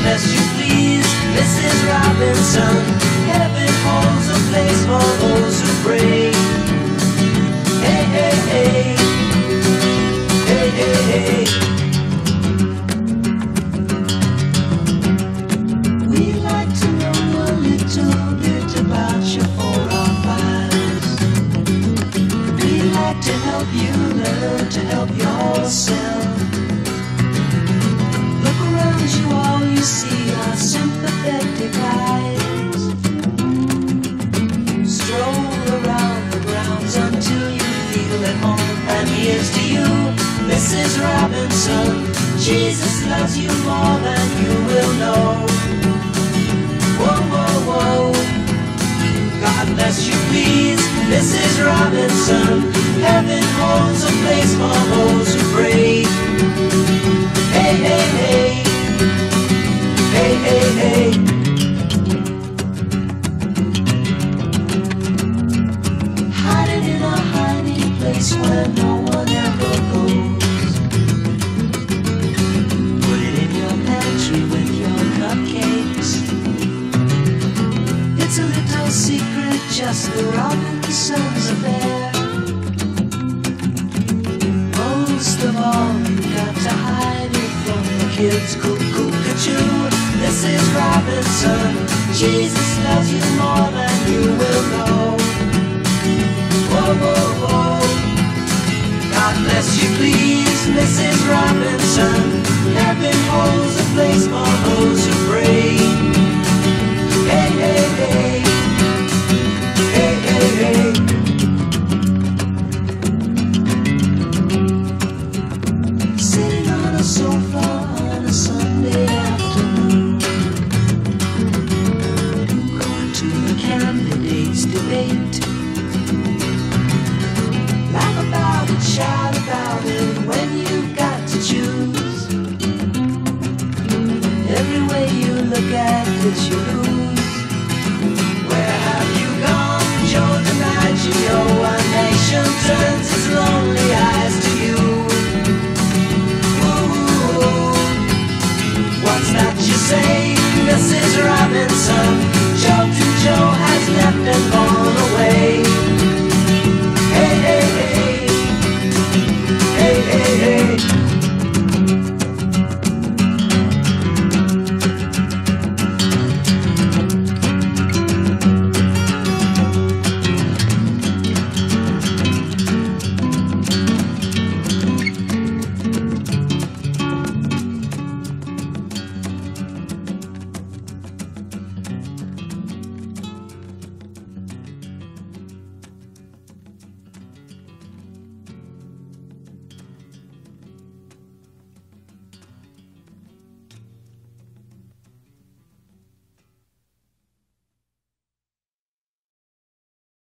bless you please, Mrs. Robinson. Heaven holds a place for those who pray. Hey, hey, hey. Hey, hey, hey. We'd like to know a little bit about your 405s. We'd like to help you learn to help yourself. Look around you, all you see are sympathetic eyes. Stroll around the grounds until you feel at home. And here's to you, Mrs. Robinson. Jesus loves you more than you will know. Whoa, whoa, whoa. God bless you please, Mrs. Robinson. Heaven holds a place for those who pray. Hey, hey, hey. Hey, hey, hey. Hiding in a hiding place where no one ever goes. Put it in your pantry with your cupcakes. It's a little secret, just the Robinsons affair. Most of all, you got to hide it from the kids. Cuckoo-ca-choo, Mrs. Robinson. Jesus loves you more than you will know. Whoa, whoa, whoa. God bless you please, Mrs. Robinson. Heaven holds a place for those who pray. Hey, hey, hey. Hey, hey, hey. Sitting on a sofa on a Sunday afternoon, going to the candidates' debate. Laugh about it, shout about it when you've got to choose. Every way you look at it, you lose. Where have you gone, Joe DiMaggio? A nation turns its lonely eyes to you. Ooh, what's that you say, Mrs. Robinson? Joe has left and gone